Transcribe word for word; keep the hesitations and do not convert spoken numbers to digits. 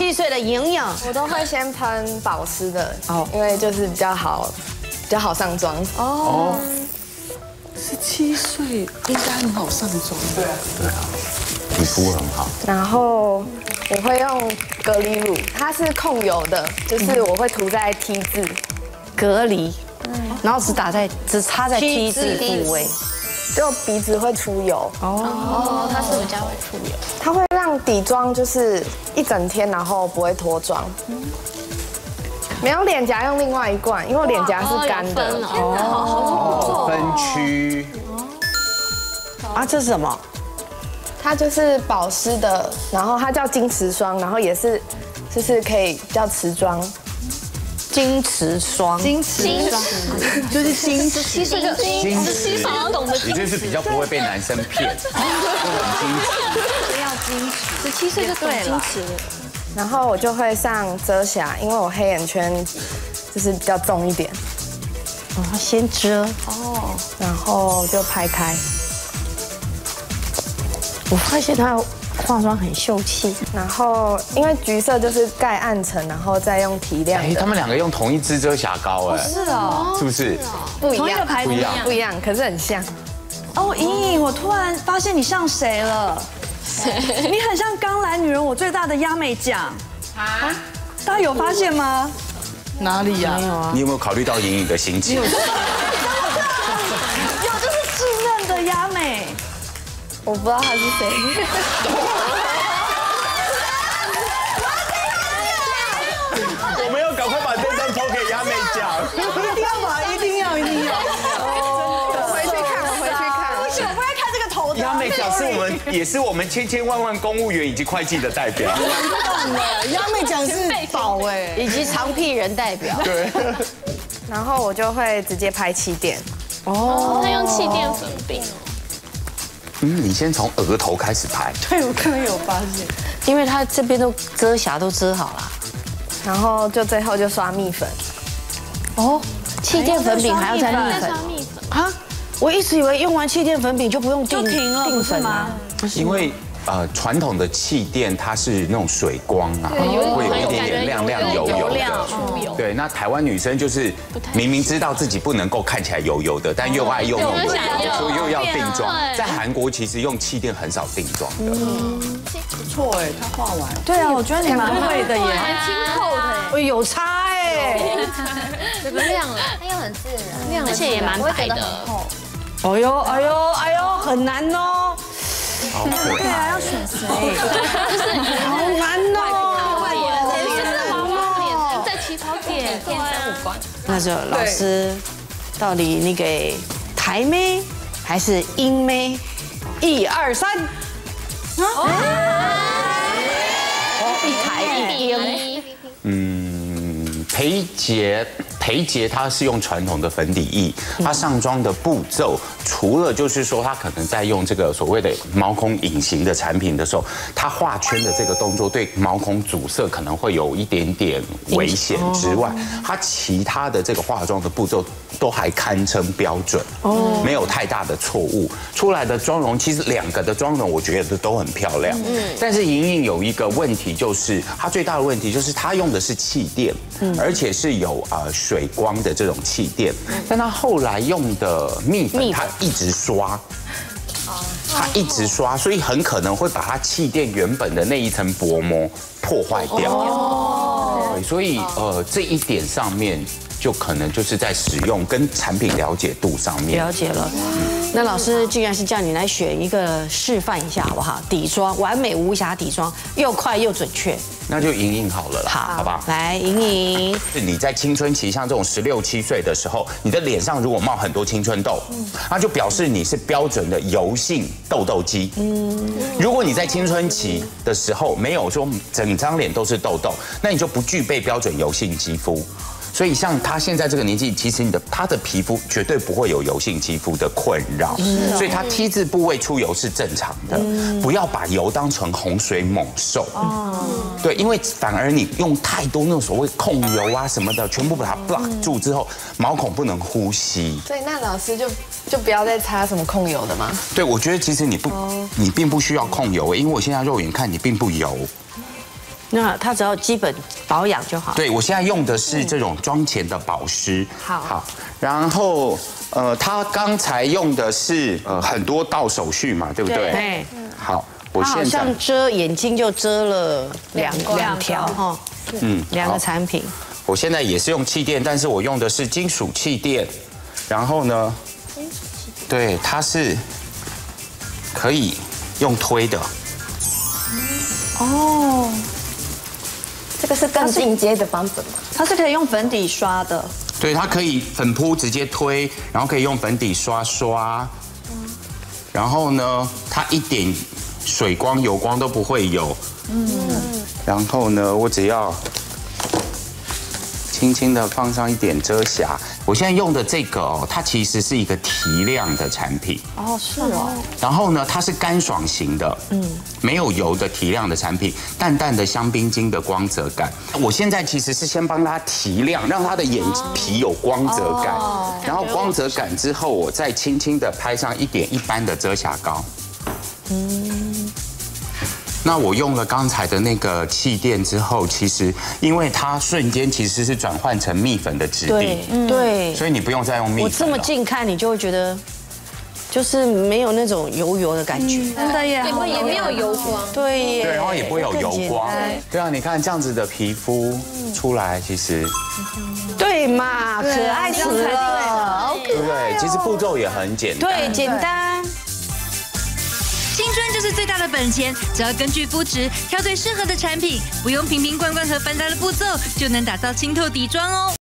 七岁的莹莹， 我都会先喷保湿的， 哦因为就是比较好，比较好上妆。 哦，十七岁应该很好上妆。对啊， 对啊，皮肤很好。 然后我会用隔离乳，它是控油的，就是我会涂在 T 字隔离，然后只打在只擦在 T 字部位， 就鼻子会出油。 哦，它是比较会出油， 它会让底妆就是一整天，然后不会脱妆。没有脸颊用另外一罐，因为我脸颊是干的。 哦，分区。 啊，这是什么？ 它就是保湿的，然后它叫金瓷霜，然后也是就是可以叫瓷妆。 金瓷霜， 金瓷霜就是金十七岁就金十七岁要懂得也就是比较不会被男生骗，不要矜持，十七岁就懂矜持了。 然后我就会上遮瑕，因为我黑眼圈就是比较重一点。 哦，先遮。 哦，然后就拍开。 我发现她化妆很秀气。 然后因为橘色就是盖暗沉，然后再用提亮哎，他的， 们两个用同一支遮瑕膏，哎， 是哦， 是不是？ 不一同一个样， 牌子不一样不一样，可是很像。 哦，莹莹，我突然发现你像谁了？你很像刚来女人我最大的压美奖啊！大家有发现吗？ 哪里呀？ 没有啊。 你有没有考虑到莹莹的心情？ 有，就是稚嫩的压美。 我不知道他是谁。 我们要赶快把这张投给亚美奖。 一定要把，一定要，一定要。 我回去看，我回去看。 不行，我不会看这个头的。 亚美奖是我们，也是我们千千万万公务员以及会计的代表。 亚美奖是宝哎， 以及长屁人代表。 对。 然后我就会直接拍气垫。 哦，他用气垫粉饼哦。 嗯，你先从额头开始拍。 对，我刚刚有发现。 因为她这边都遮瑕都遮好了。 然后就最后就刷蜜粉。 哦，气垫粉饼还要再蜜粉再刷蜜粉啊？我一直以为用完气垫粉饼就不用定就停了定粉啊。 因为呃，传统的气垫它是那种水光啊，会有一点点亮亮油油的。对，那台湾女生就是明明知道自己不能够看起来油油的，但又爱用那种油油，所以又要定妆。在韩国其实用气垫很少定妆的。 不错哎，他画完。 对啊，我觉得你蛮会的耶。 蛮清透的， 哎，有差哎。 这个亮了， 它又很自然， 亮，而且也蛮白的。 哎呦哎呦哎呦，很难哦， 好可对啊， 爱。 要选谁？ 好难哦。 在起跑点，天生五官。 那就老师，到底你给台妹还是英妹？一二三。哦，一台一英。 嗯，裴杰，裴杰他是用传统的粉底液，他上妆的步骤，除了就是说他可能在用这个所谓的毛孔隐形的产品的时候，他画圈的这个动作对毛孔阻塞可能会有一点点危险之外，他其他的这个化妆的步骤都还堪称标准，哦，没有太大的错误，出来的妆容其实两个的妆容我觉得都很漂亮，嗯，但是莹莹有一个问题，就是她最大的问题就是她用的是气垫，而且是有呃水光的这种气垫，但她后来用的蜜粉，她一直刷。她一直刷，所以很可能会把它气垫原本的那一层薄膜破坏掉。哦，对，所以呃这一点上面就可能就是在使用跟产品了解度上面。 了解了。那老师既然是叫你来选一个示范一下好不好？底妆完美无瑕底妆，又快又准确。 那就莹莹好了啦， 好， 好不好？ 来，莹莹， 你在青春期，像这种十六七岁的时候，你的脸上如果冒很多青春痘，那就表示你是标准的油性痘痘肌。嗯，如果你在青春期的时候没有说整张脸都是痘痘，那你就不具备标准油性肌肤。所以像他现在这个年纪，其实你的他的皮肤绝对不会有油性肌肤的困扰，所以他 T 字部位出油是正常的，不要把油当成洪水猛兽。哦，对，因为反而你用太多那种所谓控油啊什么的，全部把它 block 住之后，毛孔不能呼吸。 所以那老师就就不要再擦什么控油的吗？ 对，我觉得其实你不，你并不需要控油，因为我现在肉眼看你并不油。 那它只要基本保养就好。 对，我现在用的是这种妆前的保湿。 好， 好，然后呃，他刚才用的是呃很多道手续嘛，对不对？ 对。 好，我它好现在像遮眼睛就遮了两两条哈，嗯，两个产品。 我现在也是用气垫，但是我用的是金属气垫。然后呢，对，它是可以用推的。 哦， 这个是更进阶的版本吗？ 它是可以用粉底刷的。 对，它可以粉扑直接推，然后可以用粉底刷刷。然后呢，它一点水光、油光都不会有。嗯。然后呢，我只要轻轻的放上一点遮瑕。我现在用的这个哦，它其实是一个提亮的产品。 哦，是哦。 然后呢，它是干爽型的，嗯，没有油的提亮的产品，淡淡的香槟金的光泽感。我现在其实是先帮它提亮，让它的眼皮有光泽感，然后光泽感之后，我再轻轻的拍上一点一般的遮瑕膏。嗯。那我用了刚才的那个气垫之后，其实因为它瞬间其实是转换成蜜粉的质地， 对对， 所以你不用再用蜜粉了。 我这么近看，你就会觉得就是没有那种油油的感觉， 真的耶， 也没有油光， 对耶， 对，然后也不会有油光，对啊，你看这样子的皮肤出来，其实对嘛，可爱死了， 对不对？其实步骤也很简单， 对，简单。 青春就是最大的本钱，只要根据肤质挑对适合的产品，不用瓶瓶罐罐和繁杂的步骤，就能打造清透底妆哦。